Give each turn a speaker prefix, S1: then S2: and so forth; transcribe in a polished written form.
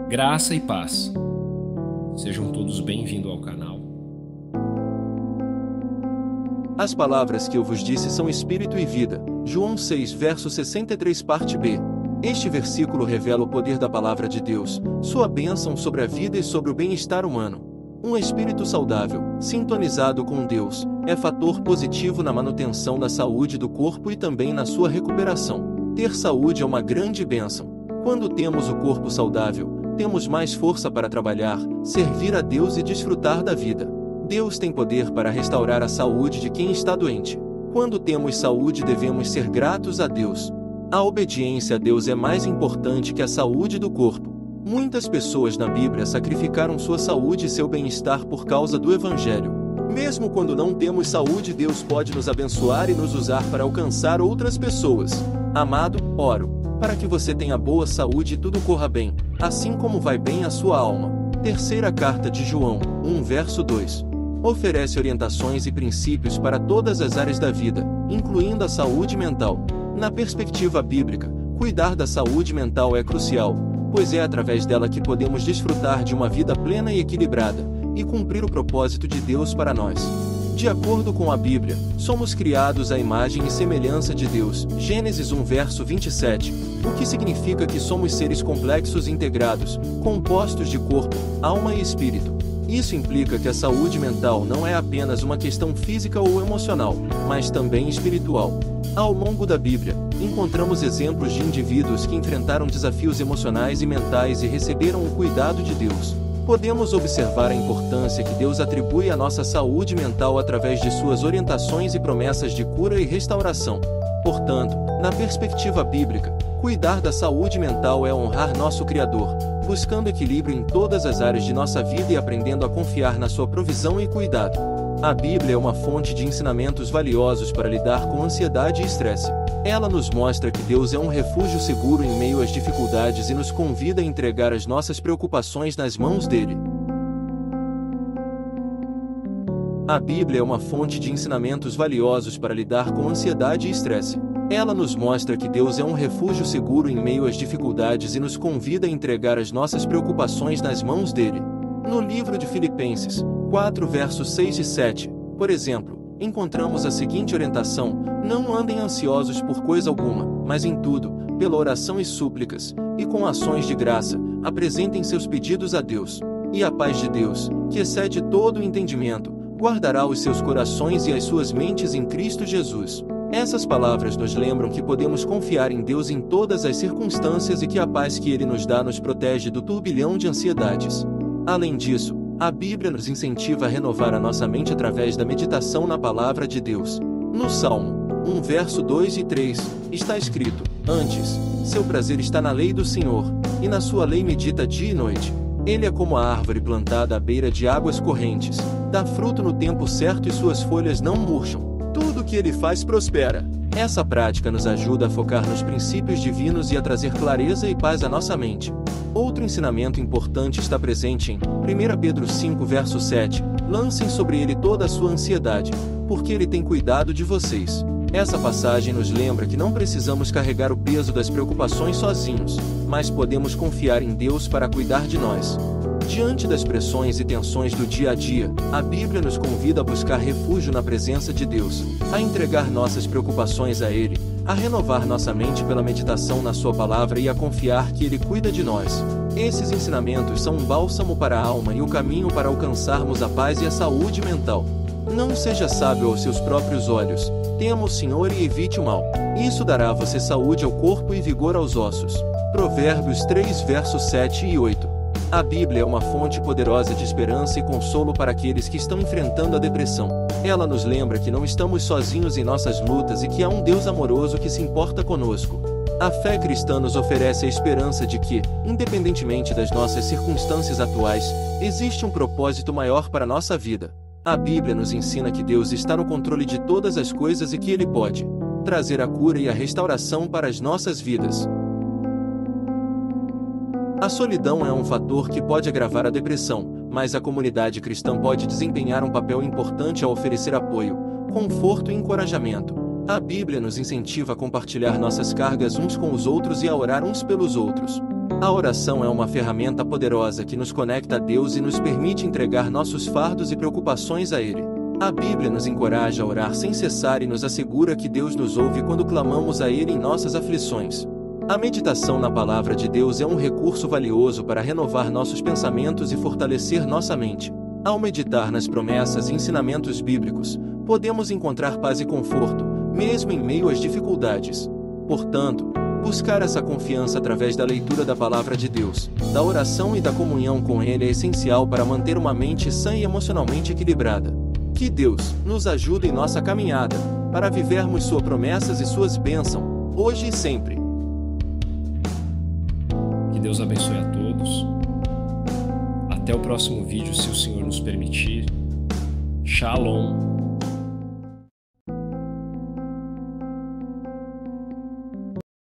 S1: Graça e paz. Sejam todos bem-vindos ao canal.
S2: As palavras que eu vos disse são espírito e vida. João 6, verso 63, parte B. Este versículo revela o poder da palavra de Deus, sua bênção sobre a vida e sobre o bem-estar humano. Um espírito saudável, sintonizado com Deus, é fator positivo na manutenção da saúde do corpo e também na sua recuperação. Ter saúde é uma grande bênção. Quando temos o corpo saudável, temos mais força para trabalhar, servir a Deus e desfrutar da vida. Deus tem poder para restaurar a saúde de quem está doente. Quando temos saúde, devemos ser gratos a Deus. A obediência a Deus é mais importante que a saúde do corpo. Muitas pessoas na Bíblia sacrificaram sua saúde e seu bem-estar por causa do Evangelho. Mesmo quando não temos saúde, Deus pode nos abençoar e nos usar para alcançar outras pessoas. Amado, oro para que você tenha boa saúde e tudo corra bem, assim como vai bem a sua alma. Terceira carta de João, 1 verso 2. Oferece orientações e princípios para todas as áreas da vida, incluindo a saúde mental. Na perspectiva bíblica, cuidar da saúde mental é crucial, pois é através dela que podemos desfrutar de uma vida plena e equilibrada, e cumprir o propósito de Deus para nós. De acordo com a Bíblia, somos criados à imagem e semelhança de Deus, Gênesis 1 verso 27, o que significa que somos seres complexos e integrados, compostos de corpo, alma e espírito. Isso implica que a saúde mental não é apenas uma questão física ou emocional, mas também espiritual. Ao longo da Bíblia, encontramos exemplos de indivíduos que enfrentaram desafios emocionais e mentais e receberam o cuidado de Deus. Podemos observar a importância que Deus atribui à nossa saúde mental através de suas orientações e promessas de cura e restauração. Portanto, na perspectiva bíblica, cuidar da saúde mental é honrar nosso Criador, buscando equilíbrio em todas as áreas de nossa vida e aprendendo a confiar na sua provisão e cuidado. A Bíblia é uma fonte de ensinamentos valiosos para lidar com ansiedade e estresse. Ela nos mostra que Deus é um refúgio seguro em meio às dificuldades e nos convida a entregar as nossas preocupações nas mãos dele. A Bíblia é uma fonte de ensinamentos valiosos para lidar com ansiedade e estresse. Ela nos mostra que Deus é um refúgio seguro em meio às dificuldades e nos convida a entregar as nossas preocupações nas mãos dele. No livro de Filipenses 4 versos 6 e 7, por exemplo, encontramos a seguinte orientação: não andem ansiosos por coisa alguma, mas em tudo, pela oração e súplicas, e com ações de graça, apresentem seus pedidos a Deus. E a paz de Deus, que excede todo o entendimento, guardará os seus corações e as suas mentes em Cristo Jesus. Essas palavras nos lembram que podemos confiar em Deus em todas as circunstâncias e que a paz que Ele nos dá nos protege do turbilhão de ansiedades. Além disso, a Bíblia nos incentiva a renovar a nossa mente através da meditação na palavra de Deus. No Salmo 1 verso 2 e 3, está escrito: antes, seu prazer está na lei do Senhor, e na sua lei medita dia e noite. Ele é como a árvore plantada à beira de águas correntes, dá fruto no tempo certo e suas folhas não murcham. Tudo o que ele faz prospera. Essa prática nos ajuda a focar nos princípios divinos e a trazer clareza e paz à nossa mente. Outro ensinamento importante está presente em 1 Pedro 5 verso 7, lancem sobre ele toda a sua ansiedade, porque ele tem cuidado de vocês. Essa passagem nos lembra que não precisamos carregar o peso das preocupações sozinhos, mas podemos confiar em Deus para cuidar de nós. Diante das pressões e tensões do dia a dia, a Bíblia nos convida a buscar refúgio na presença de Deus, a entregar nossas preocupações a Ele, a renovar nossa mente pela meditação na Sua palavra e a confiar que Ele cuida de nós. Esses ensinamentos são um bálsamo para a alma e o caminho para alcançarmos a paz e a saúde mental. Não seja sábio aos seus próprios olhos, tema o Senhor e evite o mal. Isso dará a você saúde ao corpo e vigor aos ossos. Provérbios 3 versos 7 e 8. A Bíblia é uma fonte poderosa de esperança e consolo para aqueles que estão enfrentando a depressão. Ela nos lembra que não estamos sozinhos em nossas lutas e que há um Deus amoroso que se importa conosco. A fé cristã nos oferece a esperança de que, independentemente das nossas circunstâncias atuais, existe um propósito maior para a nossa vida. A Bíblia nos ensina que Deus está no controle de todas as coisas e que Ele pode trazer a cura e a restauração para as nossas vidas. A solidão é um fator que pode agravar a depressão, mas a comunidade cristã pode desempenhar um papel importante ao oferecer apoio, conforto e encorajamento. A Bíblia nos incentiva a compartilhar nossas cargas uns com os outros e a orar uns pelos outros. A oração é uma ferramenta poderosa que nos conecta a Deus e nos permite entregar nossos fardos e preocupações a Ele. A Bíblia nos encoraja a orar sem cessar e nos assegura que Deus nos ouve quando clamamos a Ele em nossas aflições. A meditação na Palavra de Deus é um recurso valioso para renovar nossos pensamentos e fortalecer nossa mente. Ao meditar nas promessas e ensinamentos bíblicos, podemos encontrar paz e conforto, mesmo em meio às dificuldades. Portanto, buscar essa confiança através da leitura da Palavra de Deus, da oração e da comunhão com Ele é essencial para manter uma mente sã e emocionalmente equilibrada. Que Deus nos ajude em nossa caminhada, para vivermos Suas promessas e Suas bênçãos, hoje e sempre.
S1: Que Deus abençoe a todos. Até o próximo vídeo, se o Senhor nos permitir. Shalom.